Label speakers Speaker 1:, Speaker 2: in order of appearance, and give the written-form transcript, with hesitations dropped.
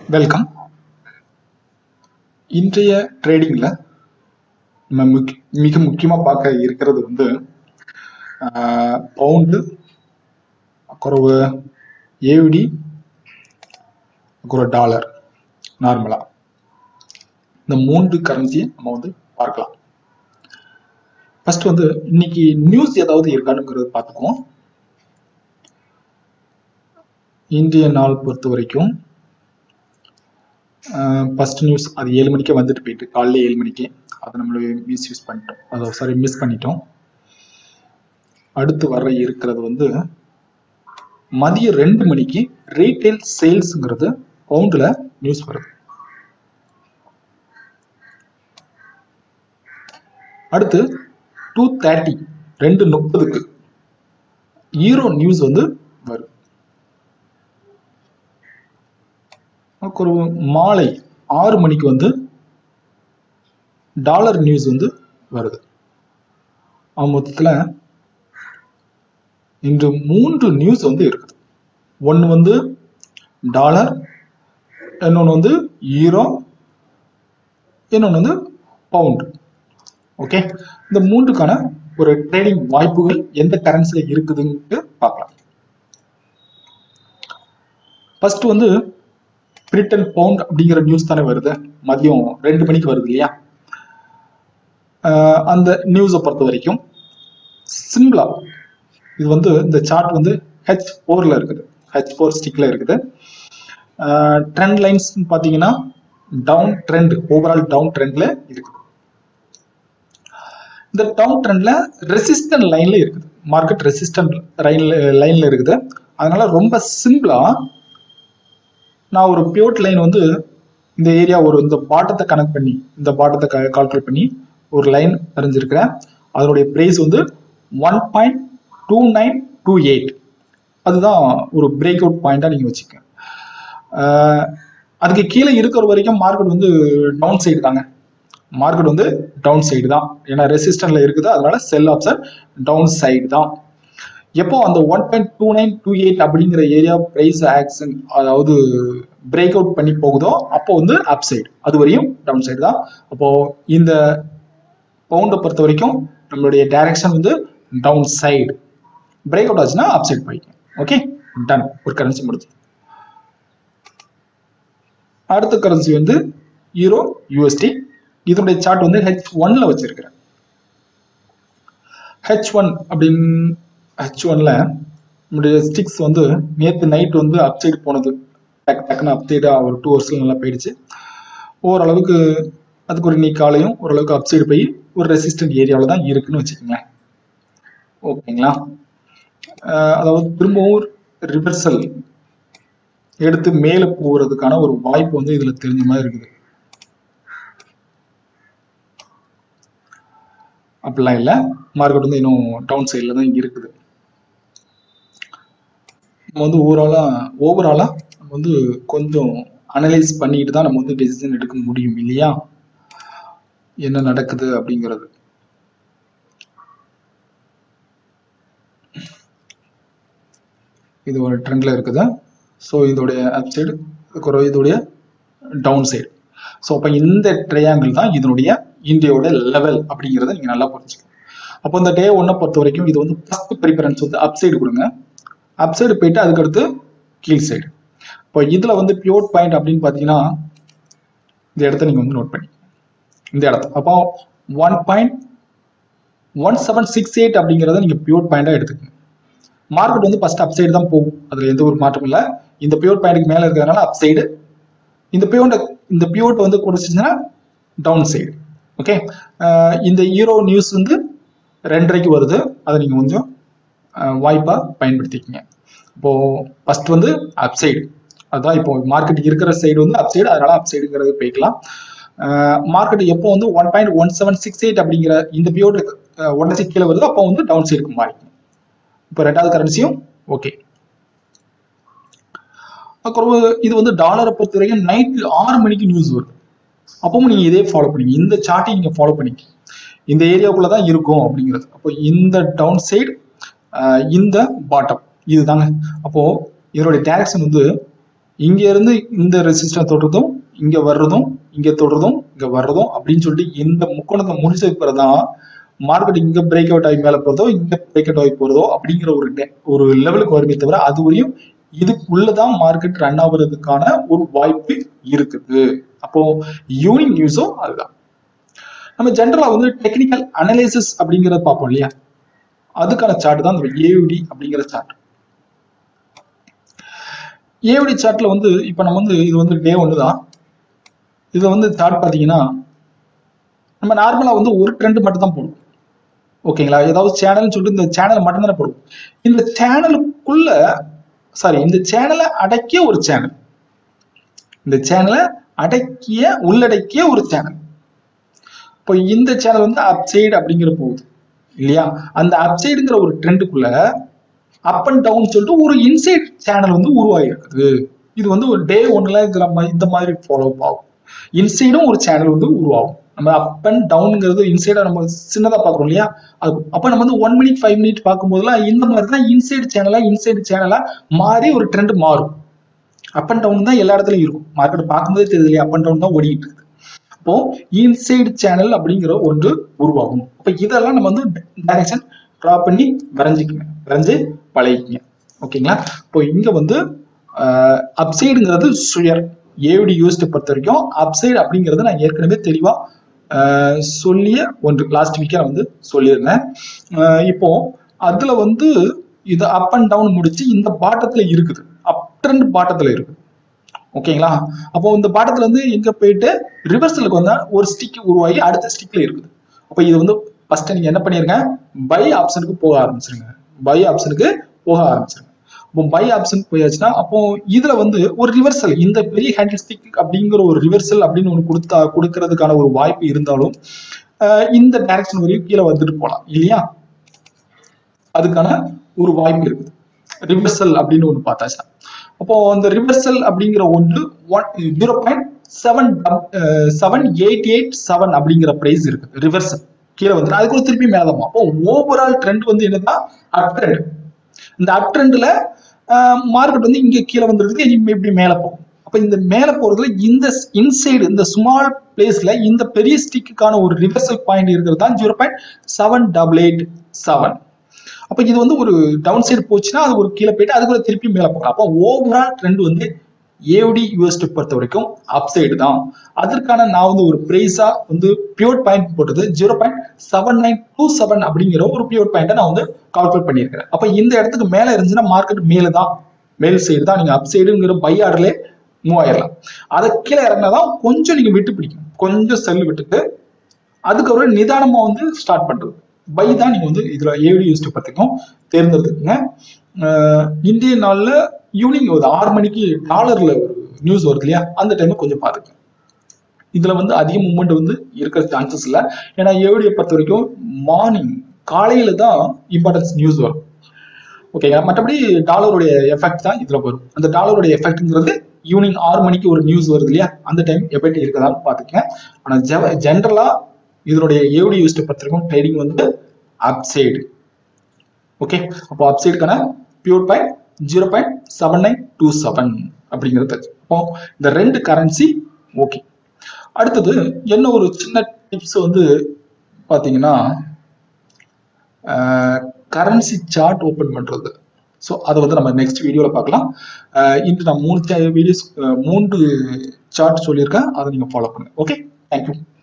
Speaker 1: Welcome. இன்றைய ட்ரேடிங்ல நம்ம மிக முக்கியமா பார்க்க இருக்கிறது பவுண்டு, அப்புறம் ஏவிடி, அப்புறம் டாலர். நார்மலா இந்த 3 கரன்சியை நம்ம பார்க்கலாம். ஃபர்ஸ்ட் இன்னைக்கு நியூஸ் ஏதாவது இருக்கானுங்கிறது பார்த்துக்குவோம். இந்திய நாள் பொறுத்த வரைக்கும் ஃபர்ஸ்ட் நியூஸ் அது 7 மணிக்கே வந்துட்டு போயிட்டு, காலையில் 7 மணிக்கு. அதை நம்மள மிஸ் பண்ணிட்டோம். அடுத்து வர இருக்கிறது மதியம் 2 மணிக்கு ரீட்டைல் சேல்ஸ்ங்கிறது பவுண்ட்ல நியூஸ் வருது. அடுத்து 2:30 2:30க்கு ஈரோ நியூஸ் வருது. ஒரு மாலை 6 மணிக்கு டாலர் நியூஸ் வருது. மொத்தத்துல இன்று 3 நியூஸ் இருக்குது. ஒன்னு டாலர், இன்னொன்னு ஈரோ, இன்னொன்னு பவுண்ட். ஓகே, இந்த 3க்கான ஒரு ட்ரேடிங் வாய்ப்புகள் எந்த கரன்சில இருக்குதுன்னு பார்க்கலாம். ஃபர்ஸ்ட் பிரிட்டன் பவுண்ட் அப்படிங்கிற நியூஸ் தானே வருது. மதியம் 2 மணிக்கு வருது இல்லையா? அந்த நியூஸை பொறுத்த வரைக்கும் சிம்பிளா இது இந்த சார்ட் H4ல இருக்குது. H4 ஸ்டிக்ல இருக்குது. ட்ரெண்ட் லைன்ஸ் பாத்தீங்கன்னா டவுன் ட்ரெண்ட், ஓவரால் டவுன் ட்ரெண்ட்ல இருக்குது. இந்த டவுன் ட்ரெண்ட்ல ரெசிஸ்டன்ட் லைன்ல இருக்குது. மார்க்கெட் ரெசிஸ்டன்ட் லைன்ல இருக்குது. அதனால ரொம்ப சிம்பிளா நான் ஒரு பியூட் லைன் இந்த ஏரியா இந்த பாட்டத்தை கனெக்ட் பண்ணி, இந்த பாட்டத்தை கால்குலேட் பண்ணி ஒரு லைன் வரைஞ்சிருக்கிறேன். அதனுடைய பிரைஸ் 1.2928. அதுதான் ஒரு பிரேக் அவுட் பாயிண்டா நீங்க வச்சுக்க. அதுக்கு கீழே இருக்கிற வரைக்கும் மார்க்கெட் டவுன் சைடு தாங்க. மார்க்கெட் டவுன் சைடு தான். ஏன்னா ரெசிஸ்டன்ட்ல இருக்குது. அதனால செல் ஆப்ஷன் டவுன் சைடு தான். எப்போ அந்த 1.2928 அப்படிங்கிற ஏரியா பிரைஸ் ஆக்ஷன், அதாவது பிரேக் அவுட் பண்ணி போகுதோ அப்போ அப் சைடு, அது வரையும் டவுன் சைடு தான். அப்போ இந்த பவுண்டை பொறுத்த வரைக்கும் நம்மளுடைய direction down side. Break out ஆச்சுன்னா அப் சைடு போய்க்கும். Okay, done. ஒரு கரன்சி முடிச்சு. அடுத்த கரன்சி யூரோ யூஎஸ்டி. இதனுடைய சார்ட் H1ல வச்சிருக்கிறேன். H1 அப்படின்னு H1ல நம்முடைய ஸ்டிக்ஸ் நேற்று நைட் அப் சைடு போனது. டக்குன்னு அப் சைடு ஒரு 2 ஹவர்ஸ்ல நல்லா போயிடுச்சு. ஓரளவுக்கு அதுக்கு ஒரு இன்னைக்கு காலையும் ஓரளவுக்கு அப் சைடு போய் ஒரு ரெசிஸ்டன்ட் ஏரியாவில் தான் இருக்குன்னு வச்சுக்கோங்களேன். ஓகேங்களா? அதாவது திரும்பவும் ரிவர்சல் எடுத்து மேலே போகிறதுக்கான ஒரு வாய்ப்பு இதுல தெரிஞ்ச மாதிரி இருக்குது. அப்படிலாம் இல்லை. மார்க்கெட் இன்னும் டவுன் சைட்ல தான் இருக்குது. நம்ம ஓவராலா நம்ம கொஞ்சம் அனலைஸ் பண்ணிட்டு தான் நம்ம டெசிஷன் எடுக்க முடியும் இல்லையா? என்ன நடக்குது அப்படிங்கிறது. இது ஒரு ட்ரெண்ட்ல இருக்குது. ஸோ இதோடைய அப் சைடு, இதோடைய டவுன் சைடு. ஸோ அப்போ இந்த ட்ரையாங்கிள் தான் இதனுடைய இந்தியாவோட லெவல் அப்படிங்கிறத நீங்க நல்லா புரிஞ்சுக்கணும். அப்போ இந்த டே 1 பொறுத்த வரைக்கும் இது ஃபர்ஸ்ட் ப்ரிஃபரன்ஸ் அப் சைடு கொடுங்க. அப் சைடு போயிட்டு அதுக்கடுத்து கீழ் சைடு. இப்போ இதுல பியூர் பாயிண்ட் அப்படின்னு பாத்தீங்கன்னா இந்த இடத்த நீங்க நோட் பண்ணி இந்த இடத்த அப்போ 1.1768 அப்படிங்கிறத நீங்க பியூர் பாயிண்டா எடுத்துக்கங்க. மார்க்கெட் ஃபர்ஸ்ட் அப் சைடு தான் போகும். அதுல எந்த ஒரு மாற்றம் இல்லை. இந்த பியூர் பாயிண்ட்க்கு மேல இருக்கிறதுனால அப் சைடு. இந்த பியூர் குறைச்சிச்சுன்னா டவுன் சைடு. ஓகே, இந்த ஈரோ நியூஸ் 2:30க்கு வருது. அதை நீங்க கொஞ்சம் வாய்ப்பா பயன்படுத்திக்கங்க. இப்போ ஃபர்ஸ்ட் அப் சைடு, அதான் இப்போ மார்க்கெட் இருக்கிற சைடு அப் சைடு. அதனால அப் சைடுங்கிறது போய்க்கலாம். மார்க்கெட் எப்போ 1.1768 அப்படிங்கிற இந்த பியூர் உடனே கீழே வருது, அப்போ டவுன் சைடுக்கு மாறிக்கும். இப்போ ரெண்டாவது கரன்சியும் ஓகே. அப்புறம் இது டாலரை பொறுத்த வரைக்கும் நைட் 6 மணிக்கு நியூஸ் வருது. அப்பவும் நீங்க இதே ஃபாலோ பண்ணீங்க. இந்த சார்ட்டையும் நீங்க ஃபாலோ பண்ணிக்க. இந்த ஏரியாவுக்குள்ளதான் இருக்கும் அப்படிங்கிறது. அப்போ இந்த டவுன் சைடு, இந்த பாட்டம் இதுதாங்க. அப்போ இதனுடைய டைரக்ஷன் இங்க இருந்து இந்த ரெசிஸ்டன்ஸ் தொடுறதும் இங்க வர்றதும் இங்க தொடுறதும் இங்க வர்றதும் அப்படின்னு சொல்லிட்டு இந்த முக்கோணத்தை முடிச்சதுக்கு பிறகுதான் மார்க்கெட் இங்க பிரேக் அவுட் ஆகி மேல போறதோ இங்க பிரேக் அவுட் ஆகி போறதோ அப்படிங்கிற ஒரு லெவலுக்கு வருமே தவிர அது வரையும் இதுக்குள்ளதான் மார்க்கெட் ரன் ஆகுறதுக்கான ஒரு வாய்ப்பு இருக்குது. அப்போ யூனிக் நியூஸும் அதுதான். நம்ம ஜென்ரலா வந்து டெக்னிக்கல் அனலைசிஸ் அப்படிங்கறத பார்ப்போம் இல்லையா, அதுக்கான சார்ட் தான் இந்த ஏயுடி அப்படிங்கிற சார்ட். ஏயுடி சார்ட்ல வந்து இப்ப நம்ம வந்து இது வந்து டே 1 தான். இதுல வந்து சார்ட் பாத்தீங்கன்னா நம்ம நார்மலா வந்து ஒரு ட்ரெண்ட் மட்டும் தான் போடுவோம். ஓகேங்களா, ஏதாவது சேனல் சொல்லிட்டு இந்த சேனல் மட்டும் தானே போடுவோம். இந்த சேனலுக்குள்ள இந்த சேனலை அடக்கிய ஒரு சேனல், இந்த சேனலை உள்ளடக்கிய ஒரு சேனல். இப்போ இந்த சேனல் வந்து அப்சைடு அப்படிங்கிற போகுது இல்லையா, அந்த அப்சைடுங்கிற ஒரு ட்ரெண்டுக்குள்ள அப் அண்ட் டவுன் சொல்லிட்டு ஒரு இன்சைட் சேனல் வந்து உருவாகிருக்குது. இது வந்து ஒரு டே 1ல இந்த மாதிரி ஃபாலோ ஆகும். இன்சைடும் ஒரு சேனல் வந்து உருவாகும். நம்ம அப் அண்ட் டவுன்ங்கிறது இன்சைடா நம்ம சின்னதா பாக்குறோம் இல்லையா, அப்ப நம்ம வந்து 1 மினிட் 5 மினிட் பார்க்கும்போதுலாம் இந்த மாதிரி தான் இன்சைடு சேனலா மாறி ஒரு ட்ரெண்ட் மாறும். அப் அண்ட் டவுன் தான் எல்லா இடத்துலயும் இருக்கும். மார்க்கெட் பார்க்கும்போதே தெரியுது இல்லையா, அப் அண்ட் டவுன் தான் ஓடிட்டு இருக்கு. அப்போ இன்சைடு சேனல் அப்படிங்கிற ஒன்று உருவாகும். அப்ப இதெல்லாம் நம்ம வந்து டைரக்ஷன் டிரா பண்ணி வரைஞ்சு பழகிக்கங்க. ஓகேங்களா, இப்போ இங்க வந்து அப்சைடுங்கிறது சுயர் ஏவிடி யூஎஸ்டி பொறுத்த வரைக்கும் அப்சைடு அப்படிங்கிறது நான் ஏற்கனவே தெளிவா சொல்லிய ஒன்று லாஸ்ட் வீக்கே நான் வந்து சொல்லியிருந்தேன். இப்போ அதுல வந்து இது அப் அண்ட் டவுன் முடிச்சு இந்த பாட்டத்துல இருக்குது, அப் ட்ரெண்ட் பாட்டத்துல இருக்குது. ஓகேங்களா, அப்போ இந்த பாட்டத்துல வந்து எங்க போயிட்டு ரிவர்சலுக்கு வந்தா ஒரு ஸ்டிக் உருவாகி அடுத்த ஸ்டிக்ல இருக்குது. அப்போ இது வந்து ஃபர்ஸ்ட் நீங்க என்ன பண்ணிருங்க, பை ஆப்ஷனுக்கு போக ஆரம்பிச்சிருங்க. இப்போ பை ஆப்ஷன் போயாச்சுன்னா அப்போ இதுல வந்து ஒரு ரிவர்சல், இந்த பெரிய ஹேண்டில் ஸ்டிக் அப்படிங்கிற ஒரு ரிவர்சல் அப்படின்னு ஒன்று கொடுக்கறதுக்கான ஒரு வாய்ப்பு இருந்தாலும் இந்த டைரக்ஷன் வரையும் கீழே வந்துட்டு போகலாம் இல்லையா, அதுக்கான ஒரு வாய்ப்பு இருக்குது. ரிவர்சல் அப்படின்னு ஒன்று பார்த்தாச்சுன்னா அப்போ அந்த ரிவர்சல் அப்படிங்கிற ஒன்று 0.7887 அப்படிங்கிற பிரைஸ் இருக்கு. ரிவர்சல் கீழே வந்து அதுக்குள்ள திருப்பி மேலதான். அப்போ ஓவரால் ட்ரெண்ட் வந்து என்னன்னா அப் ட்ரெண்ட். இந்த அப் ட்ரெண்ட்ல மார்க்கெட் வந்து இங்க கீழே வந்துருக்கு, இப்படி மேல போகும். அப்ப இந்த மேல போறதுல இந்த இன்சைடு இந்த ஸ்மால் பிளேஸ்ல இந்த பெரிய ஸ்டிக்குக்கான ஒரு ரிவர்சல் பாயிண்ட் இருக்கிறது தான் 0.7887. அப்ப இது வந்து ஒரு டவுன் சைடு போச்சுன்னா அது ஒரு கீழே போயிட்டு அதுக்குள்ள திருப்பி மேல போகலாம். அப்போ ஓவரால் ட்ரெண்ட் வந்து ஏடி யூஎஸ்டி பொறுத்த வரைக்கும் அப் சைடு தான். அதற்கான நான் வந்து ஒரு பிரைஸா வந்து பியூர் பாயிண்ட் போட்டது 0.7927 அப்படிங்கிற ஒரு பியூர் பாயிண்ட் நான் வந்து கால்குலேட் பண்ணியிருக்கிறேன். அப்ப இந்த இடத்துக்கு மேல இருந்துச்சுன்னா மார்க்கெட் மேல் சைடு தான், நீங்க அப் சைடுங்கிற பை ஆர்டர்ல மூவ் ஆயிடலாம். அதை கீழே இறங்கினாதான் கொஞ்சம் நீங்க விட்டு பிடிக்கும், கொஞ்சம் செல் விட்டுட்டு அதுக்கப்புறம் நிதானமா வந்து ஸ்டார்ட் பண்றது. பை தான் நீங்க வந்து இதுல ஏடி யூஎஸ்டி பத்திக்கும் தேர்ந்தெடுத்துக்கங்க. இந்திய நாள்ல ஈவினிங் ஒரு 6 மணிக்கு டாலர்ல ஒரு நியூஸ் வருது இல்லையா, அந்த டைம் கொஞ்சம் பாருங்க. இதுல வந்து அதிக மூவ்மெண்ட் வந்து இருக்கிற சான்சஸ் இல்லை. ஏன்னா ஏடியை பொறுத்த வரைக்கும் மார்னிங் காலையில தான் இம்பார்ட்டன்ஸ் நியூஸ் வரும். ஓகேங்களா, மற்றபடி டாலருடைய எஃபெக்ட் தான் இதுல வரும். அந்த டாலருடைய எஃபெக்ட்ங்கிறது ஈவினிங் 6 மணிக்கு ஒரு நியூஸ் வருது இல்லையா, அந்த டைம் எப்படி இருக்கதான்னு பாத்துக்கேன். ஆனா ஜென்ரலா இதனுடைய ஏடி யூஎஸ்டி பொறுத்த வரைக்கும் ட்ரேடிங் வந்து அப்சைடு. ஓகே, அப்போ அப்சைடுக்கான பியூர் பாயிண்ட் 0.7927 அப்படிங்கிறது. அப்போ இந்த ரெண்டு கரன்சி ஓகே. அடுத்தது என்ன ஒரு சின்ன டிப்ஸ் வந்து பாத்தீங்கன்னா கரன்சி சார்ட் ஓபன் பண்றது. ஸோ அதை வந்து நம்ம நெக்ஸ்ட் வீடியோல பார்க்கலாம். இன்று நான் 3 சார்ட் சொல்லியிருக்கேன், அதை நீங்க ஃபாலோ பண்ணுங்க. Okay, thank you.